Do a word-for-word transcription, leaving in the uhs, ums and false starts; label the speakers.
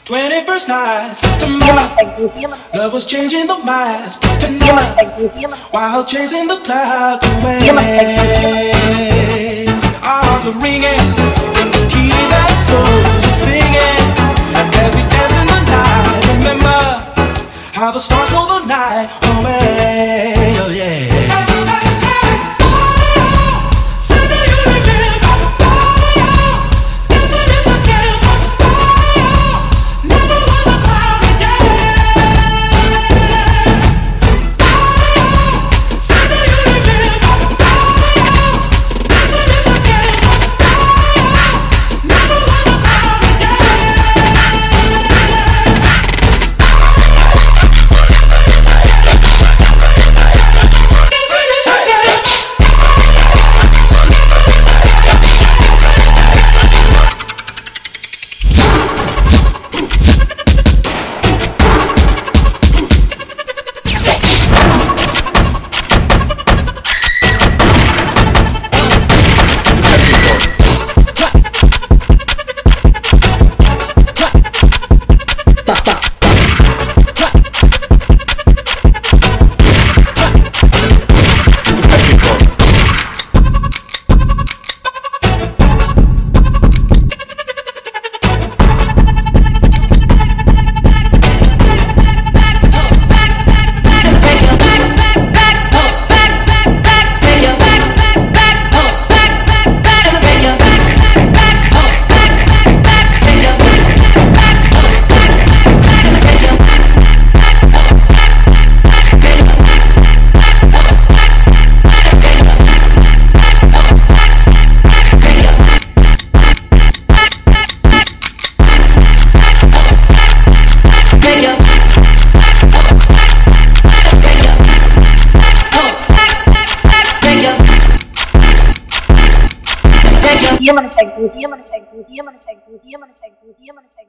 Speaker 1: twenty-first night, September. Love was changing the minds tonight, while chasing the clouds away. Arms are ringing, the key that souls are singing as we dance in the night. Remember how the stars know the night away. Oh yeah.
Speaker 2: Dia mana cek, dia mana cek, dia mana cek, dia mana cek, dia mana cek.